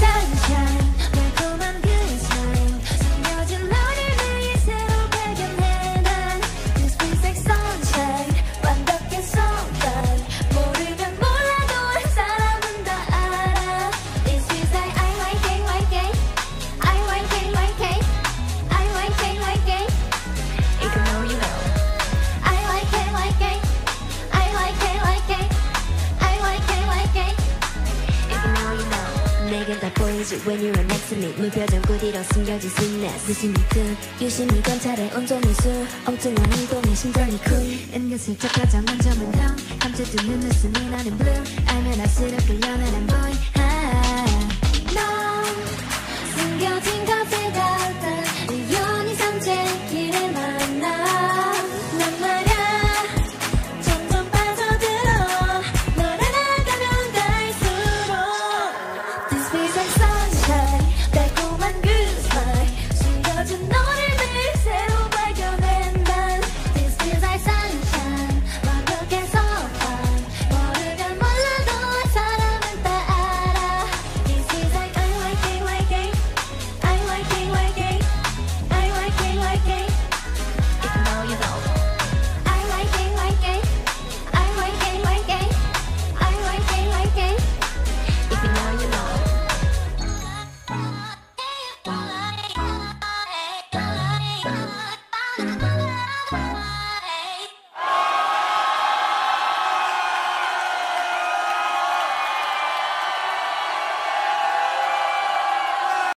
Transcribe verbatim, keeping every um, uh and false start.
sunshine 달콤한 그 smile 숨겨진 너를 위해 새로 발견해 난 You sweet like sunshine 완벽한 순간 모르면 몰라도 한 사람은 다 알아 This is like I Y K Y K I Y K Y K I Y K Y K If you know you know I Y K Y K I Y K Y K I Y K Y K If you know you know 내겐 다 보이지 when you're next to me 무표정 꾸디로 숨겨진 sweetness 유심히 그 유심히 관찰해 온종일 수 엉뚱한 행동에 심장이 쿵 은근슬쩍 가장 먼저 문동 감춰둔 눈웃음이 나는 blue 알면 알수록 끌려 나는 boy